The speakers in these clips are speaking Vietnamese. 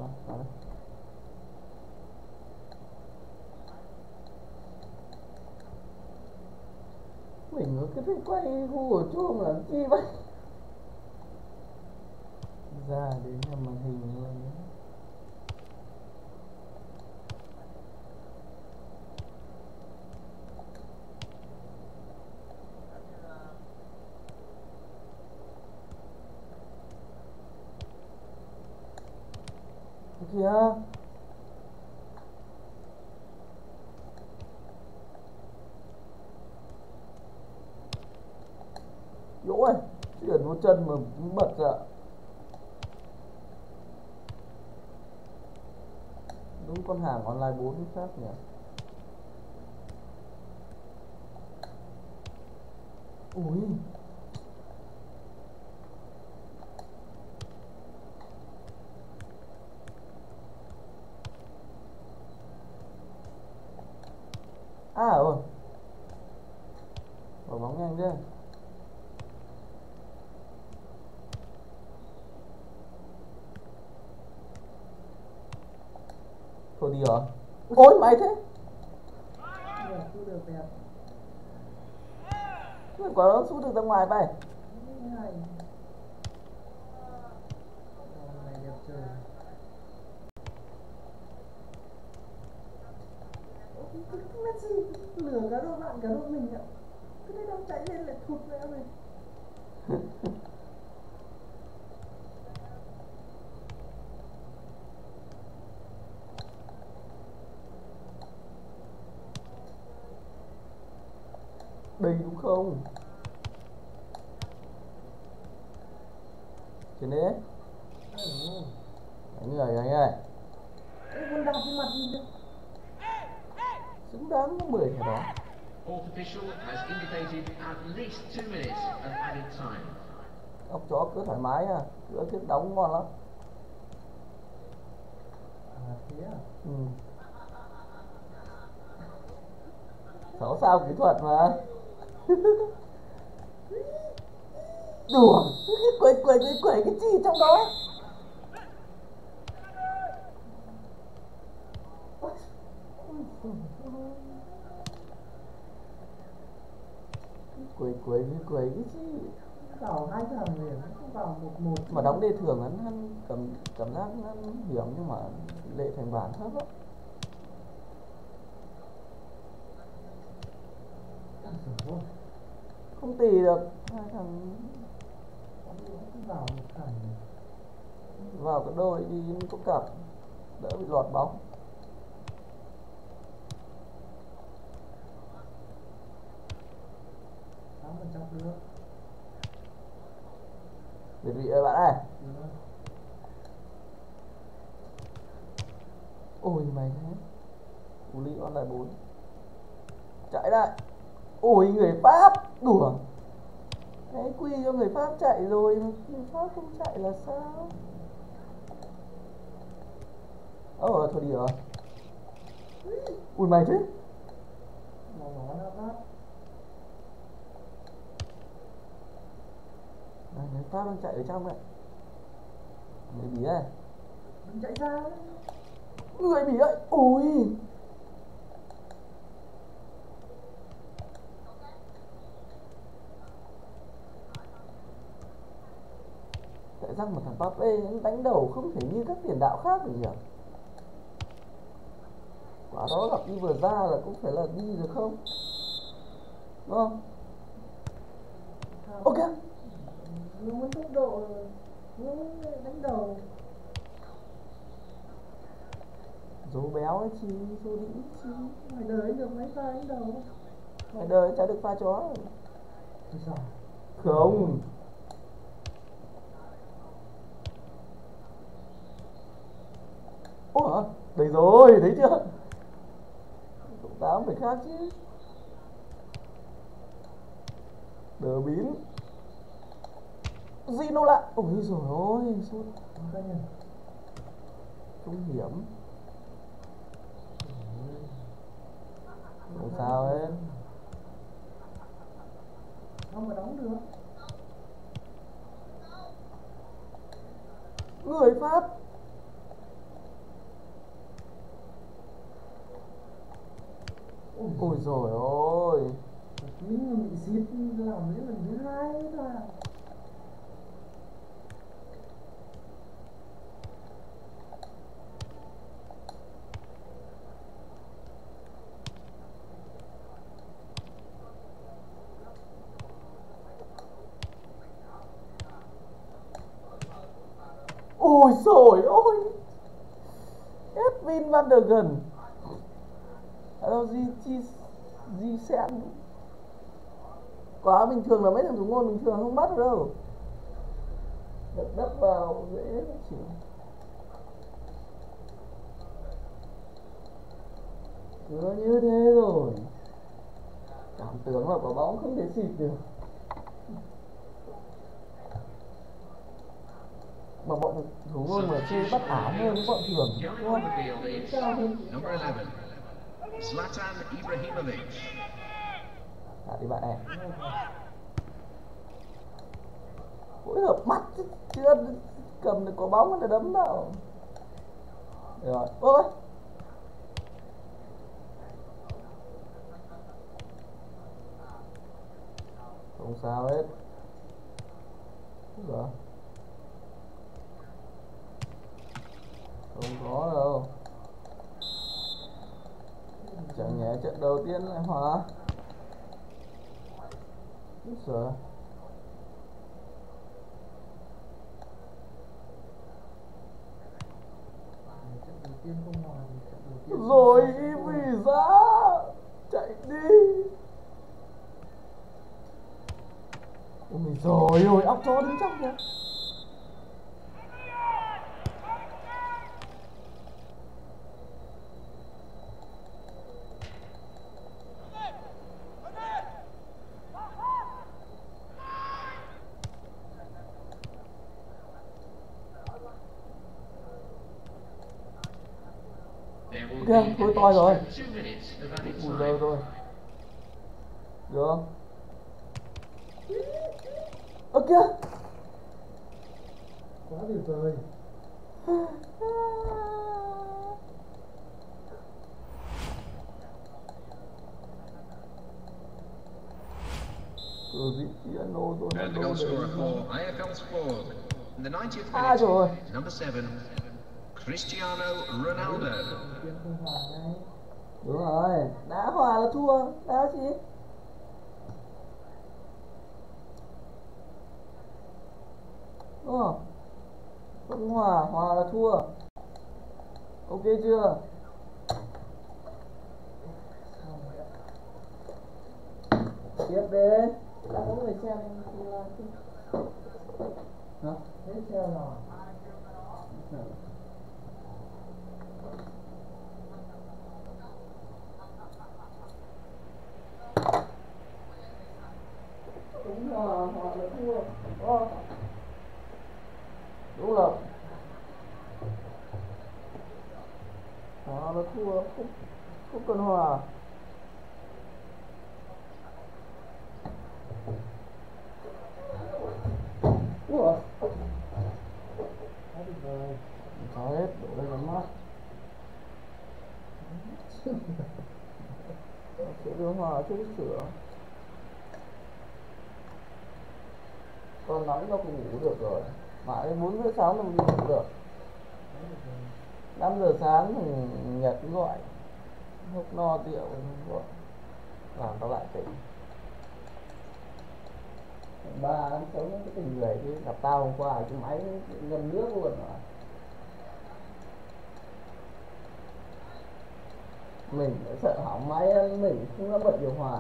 Vào đây. Mình cứ thích quay khu của chuông làm chi vậy? Ra đến là màn hình luôn. Kìa. Ôi, chuyển một chân mà bật ra. Đúng con hàng online 4 khác nhỉ. Ui. À ôi. Bỏ bóng nhanh chứ. Thôi đi rồi. Ôi mày thế. Được đẹp. Quả nó sút được ra ngoài vậy. Này đẹp trời. Messi lừa cả đôi bạn cả đôi mình ạ. Cứ thế đang chạy lên lại thụt về này. Đây đúng không? Trên đấy. Anh ơi, anh ơi. Con đạp trên mặt nhìn được. Xứng đáng với 10 thẻ đó. Fourth official has indicated at least 2 minutes of added time. Ốc chó cứ thoải mái nha, cửa thiết đóng ngon lắm. À thế à? Ừ. 6 sao kỹ thuật mà. Đùa, quẩy cái gì trong đó? Quẩy cái gì? Vào hai thằng liền, không vào một. Mà đóng đề thường hắn cảm giác hắn hiểm nhưng mà lệ thành bản thấp lắm. Không tì được hai thằng. Vào một thằng. Vào cái đôi đi có cặp đỡ bị lọt bóng. Được. Việt vị ơi bạn ơi. Ôi mày thế. Uli online 4. Chạy lại. Ôi người Pháp. Đùa. Đấy quy cho người Pháp chạy rồi. Người Pháp không chạy là sao? Thôi đi rồi. Ui mày thế. Người Pháp đang chạy ở trong đấy. Người Bỉ ơi. Đừng chạy ra. Người Bỉ ơi. Ui. Tại sao mà thằng Pape đánh đầu không thể như các tiền đạo khác được nhỉ? Quả đó gặp đi vừa ra là cũng phải là đi được không? Đúng không? Ok. Nó muốn tốc độ, nó đánh đầu. Dấu béo ấy chi, dấu đĩnh chi. Ngoài đời được mấy pha đánh đầu. Ngoài đời chả được pha chó. Sao? Không. Ủa, đây rồi, thấy chưa? Cộng 8 phải khác chứ. Đờ bín. Ginola. Ôi rồi ôi, sút. Không hiểm. Không sao hết. Không mà đóng được. Người Pháp. Ôi rồi ôi. Tí mà bị xịt làm đến lần thứ 2 thôi à. Ôi rồi ôi. Edwin van der Gun. Ở đâu Di Sen. Quá bình thường là mấy thằng thủ môn bình thường không bắt được đâu. Được đắp vào dễ chịu. Cứ như thế rồi. Cảm tưởng là quả bóng không thể xịt được. Mà bọn thủ môn mà chơi bắt ảo hơn với bọn thường đúng không? Cao hơn. Number 11, Zlatan Ibrahimovic. Đi bạn này. Phối hợp mắt chưa cầm được quả bóng là đấm vào. Rồi, ôi. Không sao hết. Rồi. Không có đâu. Chẳng nhẽ trận đầu tiên lại hòa. Rồi. Rồi vì giá chạy đi. Ôi rồi ôi, óc chó đứng trong kìa. Kìa, thôi to rồi. Bùi giờ rồi. Được không? Ơ kìa. Quá tuyệt vời. And the goal scorer for AFL Sport in the 90th À minute, rồi. number 7, Cristiano Ronaldo. Đúng rồi, đá hòa là thua, đá gì? Đúng không? Không hòa, hòa là thua. Ok chưa? Tiếp đi. Đã có người xem thì là hả? Hết treo rồi. Đúng rồi, hòa là thua. Đúng rồi. Hòa là thua, không cần hòa. Ủa? Quá tuyệt vời. Có hết, đổ lên cái mắt. Sẽ đưa hòa chưa biết sửa. Con nóng nó cũng ngủ được rồi. Mãi 4 giờ sáng mình ngủ được. 5 giờ sáng thì Nhật gọi. Hốc no tiệu gọi. Làm tao lại tỉnh. 3 tháng sống cái tình người chứ gặp tao hôm qua cái máy ngâm nước luôn mà. Mình sợ hỏng máy mình không có bật điều hòa.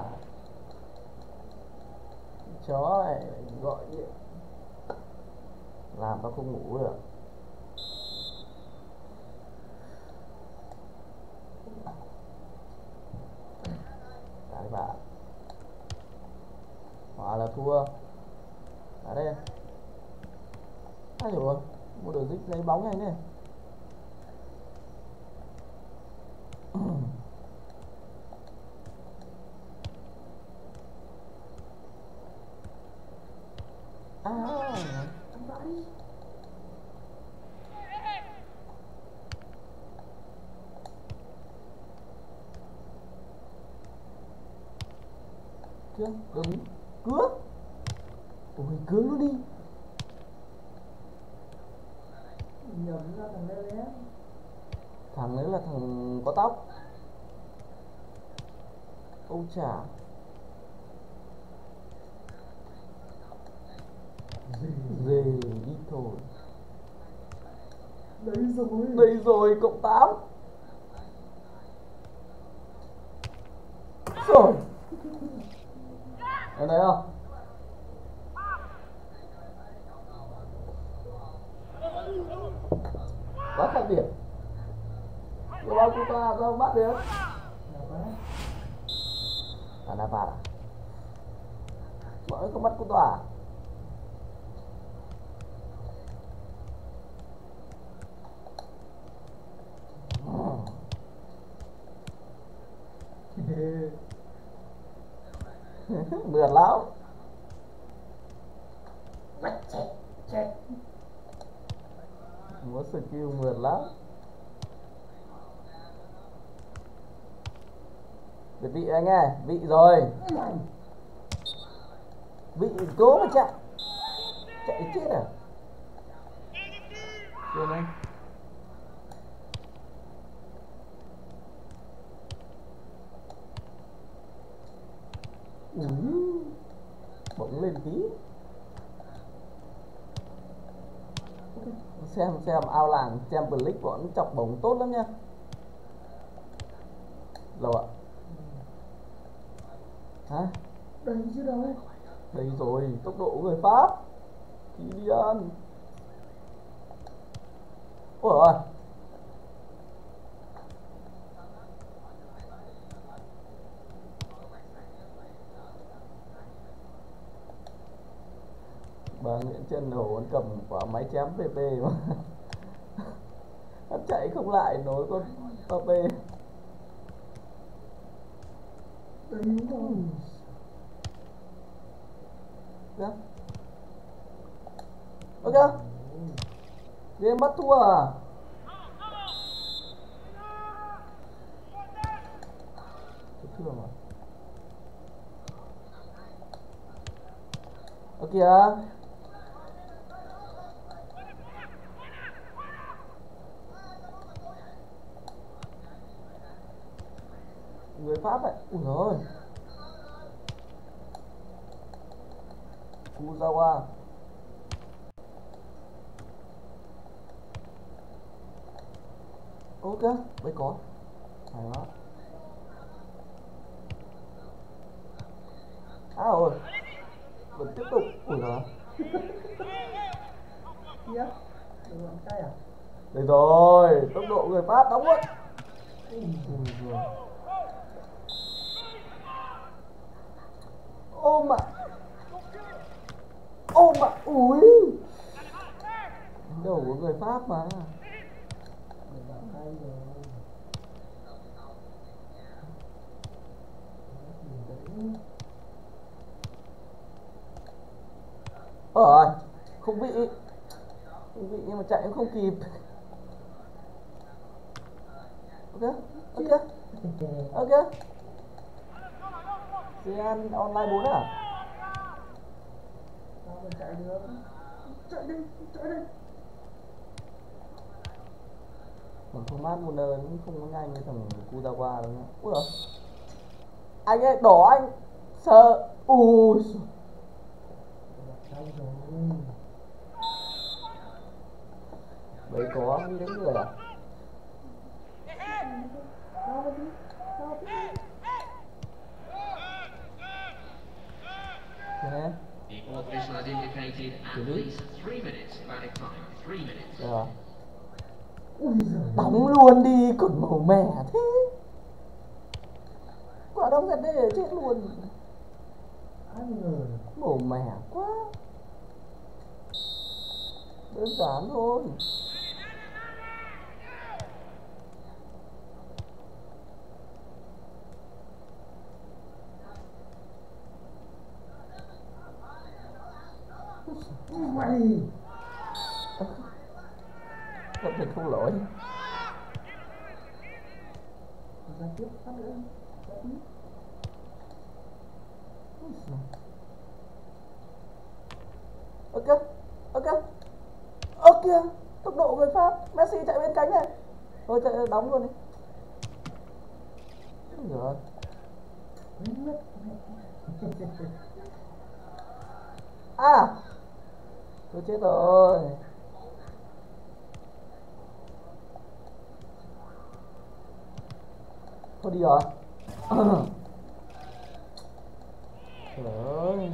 Chó này gọi điện làm tao không ngủ được. Đấy bạn. Hòa là thua. Ở đây. Ai rồi, mua đồ dích lấy bóng nhanh đi. Chưa, đúng. Cướp. Ôi, cướp nó đi. Nhầm ra thằng Lê Lé. Thằng ấy là thằng có tóc. Ôi chà. Dê đi thôi. Đây rồi cộng 8. Rồi. Ở đây không? Quá khác biệt. Cái bao chúng ta sao bắt được? À Navarra. Bọn nó không bắt cô tòa. Mượt lắm. Chết. Muốn skill mượt lắm. Để vị anh ơi, vị rồi. Vị cố mà chạy. Chạy chết à? Chưa này. Bỗng lên tí. Xem ao làng Champions League bọn chọc bóng tốt lắm nha. Đâu ạ? Hả? Đây chứ đâu. Đây rồi, tốc độ của người Pháp. Kylian. Ôi ơi. Bà Nguyễn Trân Hổ vẫn cầm quả máy chém PP mà. Hắn chạy không lại nổi con Mbappé. Đây đúng không? Dạ. Ok. Game bắt thua à? Thua mà. Ok kìa. Người Pháp vậy. Ui rồi. Kuzawa. Ok, bây có. Hay quá. À rồi. Vẫn tiếp tục. Ui rồi. Tiếp. Được làm tay à? Đây rồi, tốc độ người Pháp đóng luôn. Ôm ạ. Ôm ạ. Ui. Đầu của người Pháp mà. Được làm tay rồi. Rồi, không bị. Không bị nhưng mà chạy cũng không kịp. Ok, ok. Ok. Sian online 4 à? Sao mà chạy được? Chạy đi, chạy đi. Còn Thomas Muller cũng không có nhanh như thằng Kuzawa đâu nhá. Ui giời. Anh ơi, đỏ anh. Sợ. Ui. Tay rồi. Đấy có đi đánh người à? Sao đi? Sao đi? Thế này. The fourth official has indicated at least 3 minutes of added time. 3 minutes. Được rồi. Ui giời. Đóng luôn đi, còn màu mè thế. Quả đóng gật đây để chết luôn. Ai ngờ. Màu mè quá. Đơn giản thôi. Mày. Thật mình không lỗi. Ra tiếp, phát nữa. Ra tiếp. Ok, ok, ok, tốc độ người Pháp. Messi chạy bên cánh này. Thôi chạy đóng luôn đi. Rồi. À, tôi chết rồi. Thôi đi rồi. Trời ơi,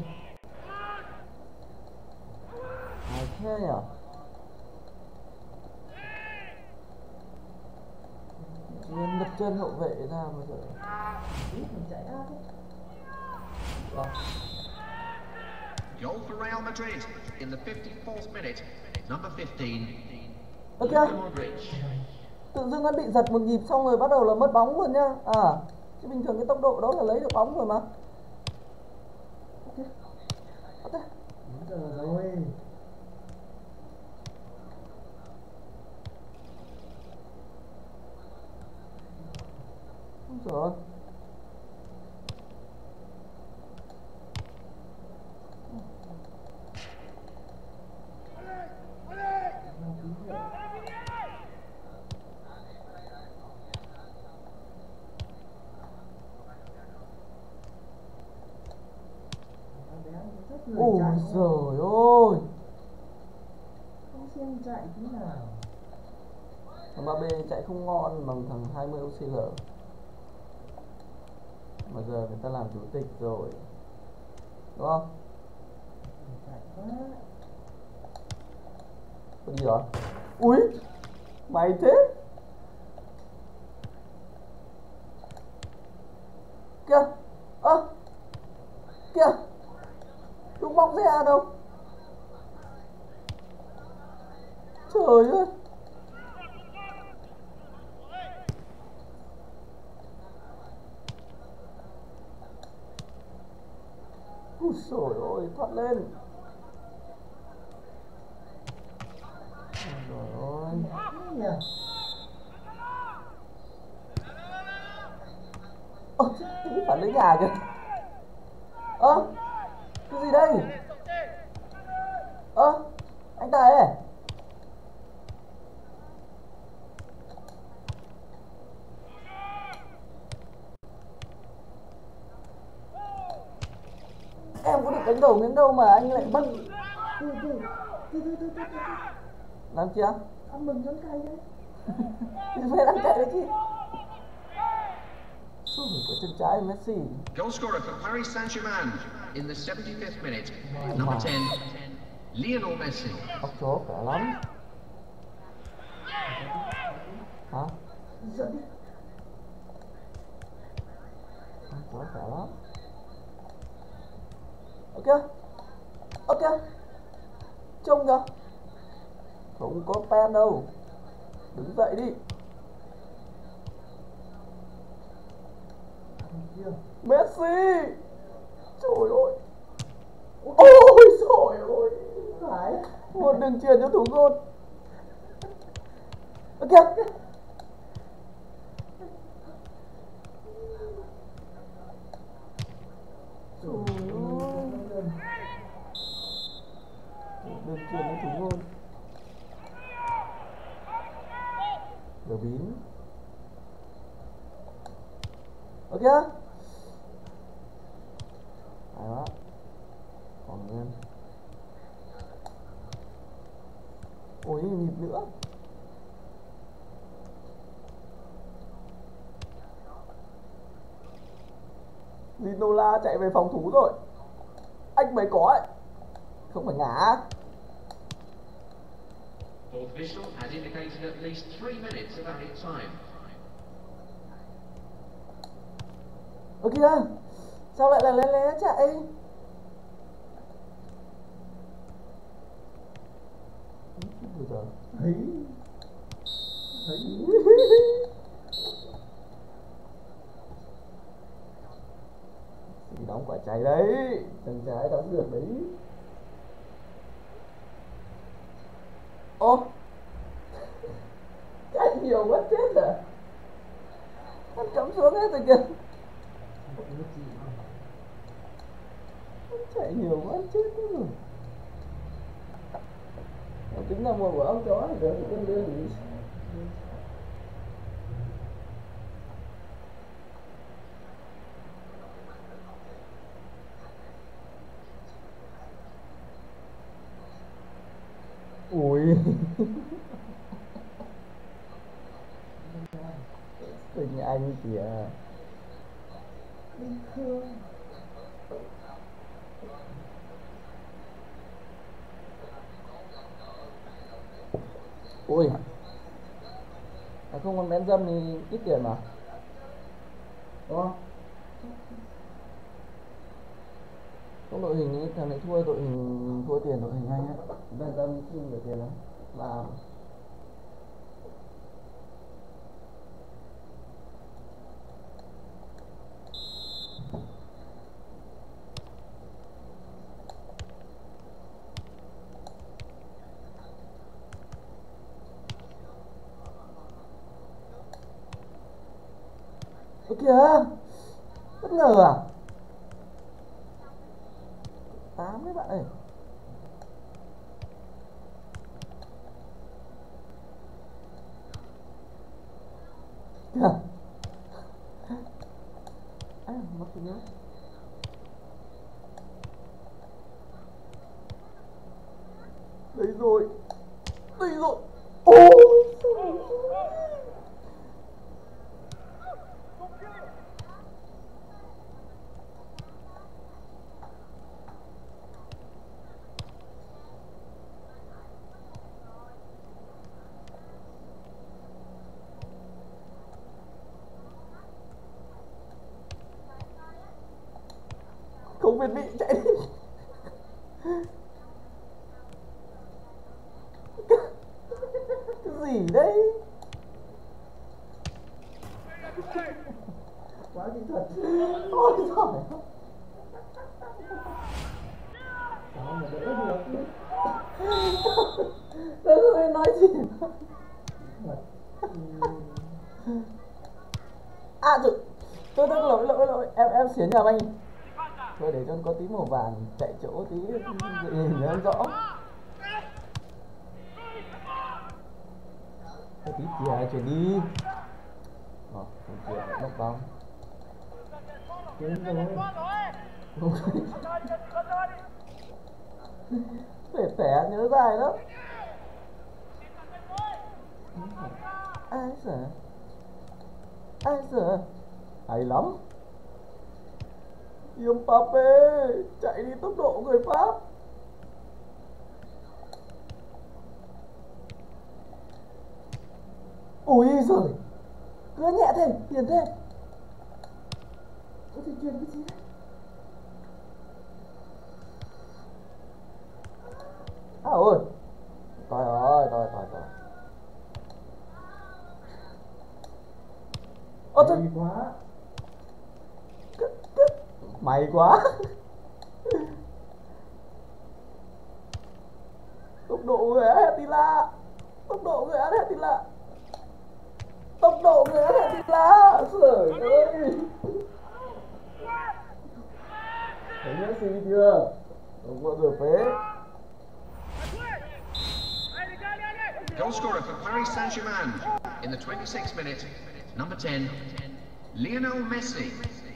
ai thế nhở? Chuyên đập chân hậu vệ ra mà giờ. Mình chạy ra thôi. Rồi. Goal for Real Madrid in the 54th minute. Number 15. Ok, Luka Modric. tự dưng nó bị giật một nhịp xong rồi bắt đầu là mất bóng luôn nhá. À, chứ bình thường cái tốc độ đó là lấy được bóng rồi mà. Ok, ok. Đúng giờ rồi. Đúng rồi. Ôi giời ơi, Không xem chạy tí nào. thằng Mbappé chạy không ngon bằng thằng 20 OCL. Mà giờ người ta làm chủ tịch rồi, đúng không? Chạy quá. Tôi đi rồi. Ui, mày thế. Kìa, ơ, kìa, đúng bóng ra đâu. Trời ơi. Ui trời ơi, thoát lên. Trời ơi. Nhỉ? Ơ, tí phản lưới nhà kìa. Ơ, cái gì đây? Ơ, anh Tài ơi. Em có được đánh đầu miếng đâu mà anh lại bắt. Từ. Làm chi á? Ăn mừng con cay đấy. Thì phải đang chạy đấy chứ. Ui, có chân trái của Messi. Goal scorer for Paris Saint-Germain in the 75th minute. Number 10. Lionel Messi. Ốc chó khỏe lắm. Hả? Dẫn đi. Ốc chó khỏe lắm. Ok, ok. Trông kìa. Không có pen đâu. Đứng dậy đi. Messi. Trời ơi. Ôi trời ơi. Phải. Một đường truyền cho thủ môn. Ok. Trời ơi. Đường truyền cho thủ môn. Giờ bín. Ok. Hay quá. Còn nguyên. Ôi nhịp nữa. Linola chạy về phòng thủ rồi. Anh mới có ấy. Không phải ngã. Fourth official has indicated at least 3 minutes of added time. Ơ kìa. Sao lại là lé chạy? Bây giờ Thấy. thì đóng quả trái đấy. Chân trái đóng được đấy. Ô, chạy nhiều quá chết rồi. Anh cắm xuống hết rồi kìa. Chạy nhiều quá chết rồi. Tính là một của ông chó thì được con đưa gì. Ui. Tình anh kìa. Bình thường. Ui. Không còn bén dâm thì ít tiền mà. Đúng không? Không đội hình ấy, thằng này thua đội hình, thua tiền đội hình anh á. Bén dâm không được tiền lắm. Làm. Ơ kìa, bất ngờ à? 8 đấy bạn ơi. Kìa. À, mất cái nhớ. Đây rồi. Đây rồi. Ôi. Không biết bị chạy đi. Cái gì đấy? Quá kỹ thuật. Ôi giời. Đó mà đỡ được chứ. Đâu có nói gì. À rồi. Tôi lỗi em xỉa nhầm anh. Thôi để cho có tí màu vàng chạy chỗ tí nhìn nó rõ. Cái tí kìa chuyển đi. Không kìa lại bóc bóng. Đến rồi. Phải tẻ nhớ dài lắm. Ai sợ? Ai sợ? Hay lắm. Mbappé chạy đi tốc độ người Pháp. Ui giời, cứ nhẹ thế, tiền thế. Có thể truyền cái gì đấy? À ôi. Trời ơi, trời. Ôi trời. Hay quá. May quá. Tốc độ người Argentina. Tốc độ người Argentina. Tốc độ người Argentina. Trời ơi. Thấy Messi chưa? Không bao giờ phế. Goal scorer for Paris Saint-Germain in the 26th minute, number 10, Lionel Messi.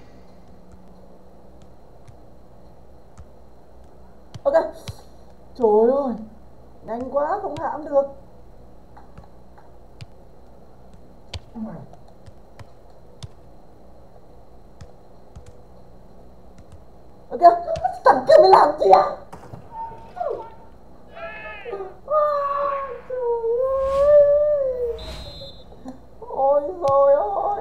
Ok. Trời ơi, nhanh quá không hãm được. Mày. Ok, thằng kia mới làm gì à? Ôi rồi ôi.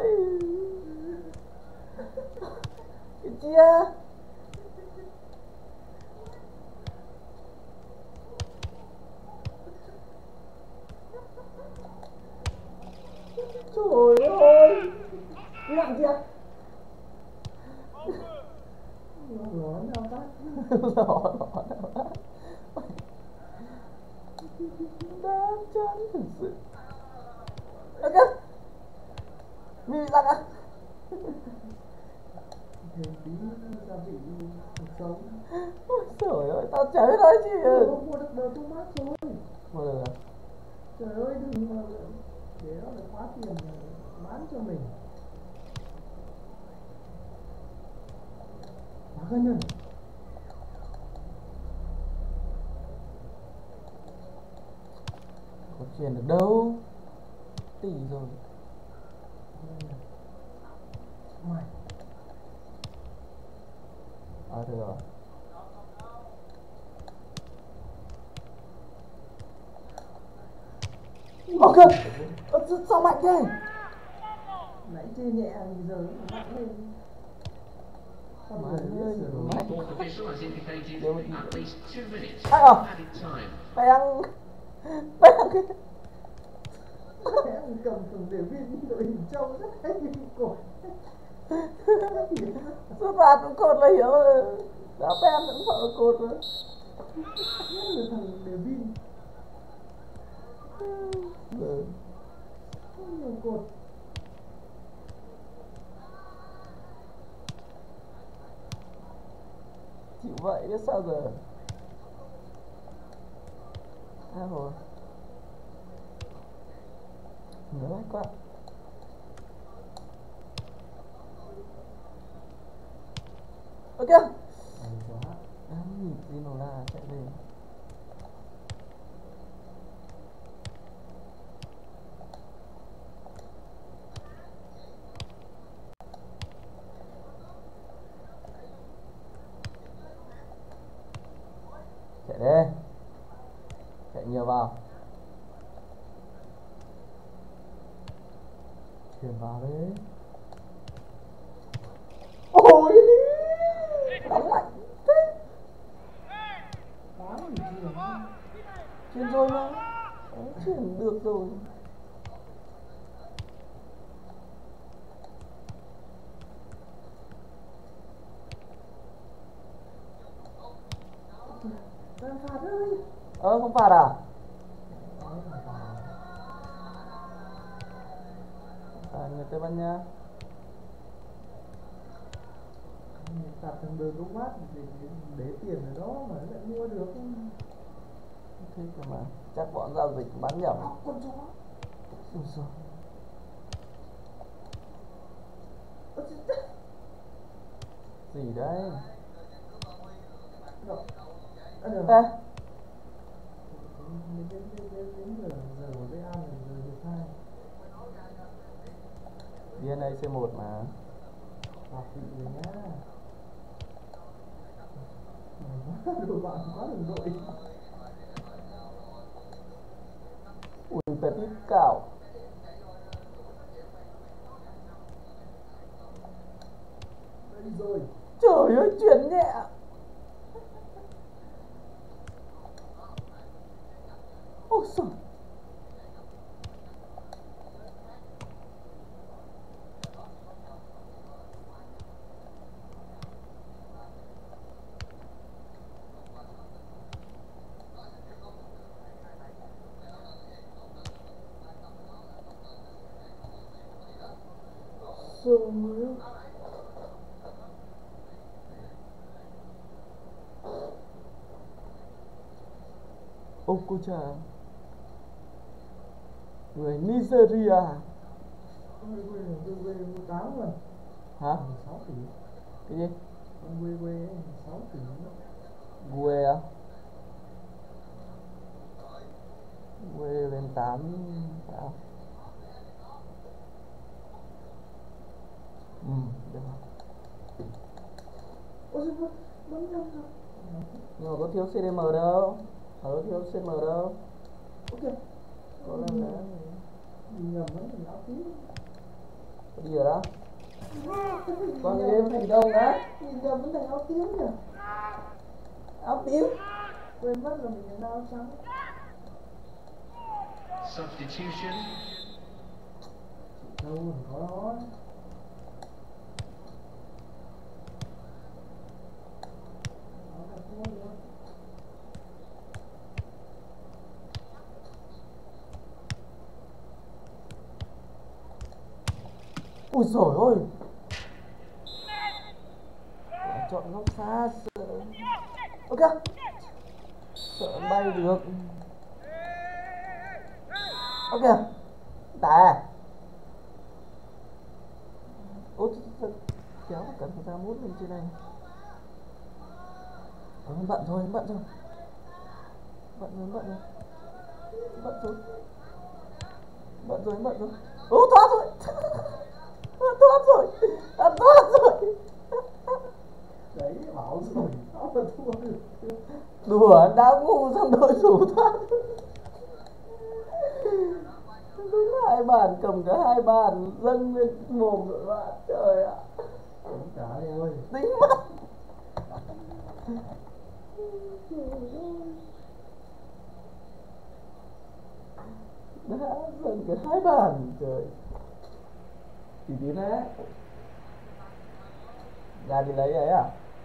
Cái chia. Trời ơi. Cái làm gì à? Nó nào ta? Lỏ đáng chán thực sự. Ok. Mì lặn à? Thêm tí gia vị cuộc sống. Ôi trời ơi, tao chả biết nói gì. Mua được đồ Thomas rồi. Mua được à? Trời ơi, đừng mà để nó lại quá tiền bán cho mình. Quá cân nhân. Có chuyển được đâu. Tỷ rồi. Mày. Được rồi. Ok. Sao mạnh thế? Nãy chơi nhẹ thì giờ nó mạnh lên. Không Mạnh cần biết lên, sửa đổi. mạnh. Fourth official has indicated at least 2 minutes Ai à? added time. Bang. Em cầm thùng để viên đội hình trông rất hay cổ. Xuất phạt cũng cột là hiểu rồi. Đã pen cũng sợ cột rồi. Nhất là thằng để viên. Không nhiều cột. Chịu vậy biết sao giờ. Rồi. Nữa quá. Ok. Nhìn Zinola chạy lên. Chạy đi. Chạy nhiều vào. Chuyển vào đấy. Ôi. Đóng mạnh thế. Đá thì chuyển. Chuyển rồi mà. Chuyển được rồi. Phạt ơi. Không phạt à? Người Tây Ban Nha. Phạt thằng đường công mát để tiền ở đó mà nó lại mua được. Thế cơ mà. Chắc bọn giao dịch bán nhầm. Con chó. Ôi giời. Gì đấy? Được. Ê. Đến giờ với An là giờ được 2. DNA C1 mà. Phạt vị rồi nhá. Đồ bạn quá đồng đội. Ui, Petit cào. Đây rồi. Trời ơi, chuyển nhẹ. Ôi giời. Rồi. Okocha. Người Nigeria. Quê 8 rồi. Hả? 6 tỷ. Cái gì? Quê 6 tỷ. Quê à? Quê lên 8 sao? Được rồi. Ôi giời, bấm nhầm rồi. Nhưng mà có thiếu CDM đâu. Có thiếu CDM đâu. Ok. Có lên đấy. Mình nhầm nó thành áo tím. Có đi rồi đó. Con game thành công đấy. Mình nhầm nó thành áo tím nhỉ. Áo tím. Quên mất là mình là áo trắng. Substitution. Đâu có đó. Ui dồi ôi. Chọn góc xa. Ok, sợ bay được. Ok, tà. Ôi, kéo cẩn thận ra mút lên trên này. Bận rồi, bận rồi. Bận rồi. Ô, thoát rồi. Thoát rồi. Đấy, bảo rồi, sao mà thua được. Đùa, đã ngu xong đội chủ thoát. Đúng hai bàn, cầm cả hai bàn dâng lên mồm đội bạn. Trời ạ. Tính cả đi ơi. Tính mất. Đã dâng cả hai bàn. Trời. Chỉ tí đấy. Ra đi lấy ấy à?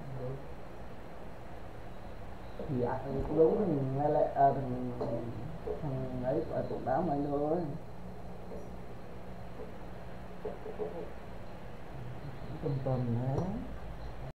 Thì anh cũng đúng thằng nghe lệ thằng ấy cũng đá mà anh thôi. Tầm đấy.